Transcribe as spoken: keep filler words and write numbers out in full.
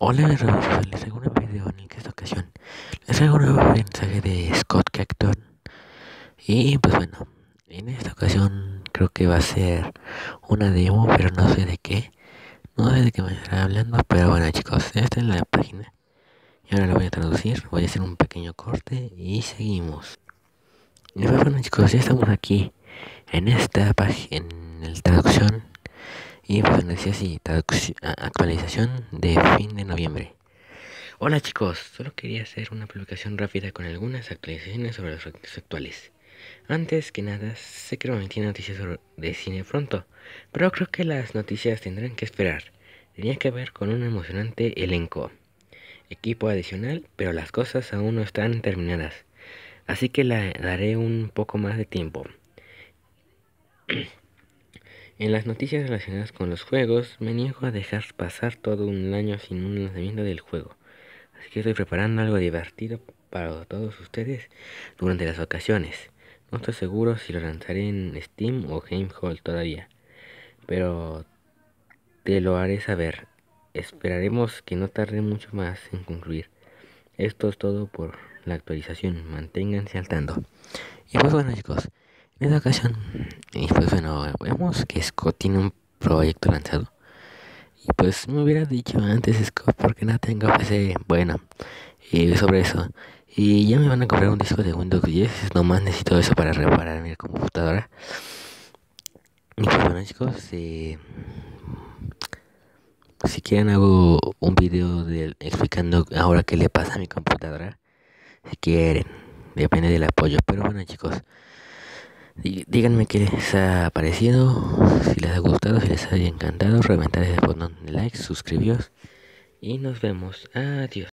Hola, Rosa, les traigo un video en el que esta ocasión les traigo un nuevo mensaje de Scott Cacton. Y pues bueno, en esta ocasión creo que va a ser una demo, pero no sé de qué. No sé de qué me estará hablando, pero bueno, chicos, esta es la página. Y ahora lo voy a traducir, voy a hacer un pequeño corte y seguimos. Y pues bueno, chicos, ya estamos aquí en esta página, en la traducción. Y pues bueno, decía así, traducción, actualización de fin de noviembre. Hola chicos, solo quería hacer una publicación rápida con algunas actualizaciones sobre los retos actuales. Antes que nada, sé que prometí noticias de cine pronto, pero creo que las noticias tendrán que esperar. Tenía que ver con un emocionante elenco, equipo adicional, pero las cosas aún no están terminadas, así que le daré un poco más de tiempo. En las noticias relacionadas con los juegos, me niego a dejar pasar todo un año sin un lanzamiento del juego. Así que estoy preparando algo divertido para todos ustedes durante las vacaciones. No estoy seguro si lo lanzaré en Steam o GameHall todavía, pero te lo haré saber. Esperaremos que no tarde mucho más en concluir. Esto es todo por la actualización. Manténganse al tanto. Y pues bueno, chicos, en esta ocasión, y pues bueno, vemos que Scott tiene un proyecto lanzado. Y pues me hubiera dicho antes, Scott, porque no tengo P C. Bueno, y sobre eso. Y ya me van a comprar un disco de Windows diez. Nomás necesito eso para reparar mi computadora. Y pues bueno, chicos, eh, si quieren hago un video de, explicando ahora qué le pasa a mi computadora. Si quieren, depende del apoyo. Pero bueno, chicos, díganme qué les ha parecido. Si les ha gustado, si les ha encantado. Reventar ese botón de like, suscribiros. Y nos vemos. Adiós.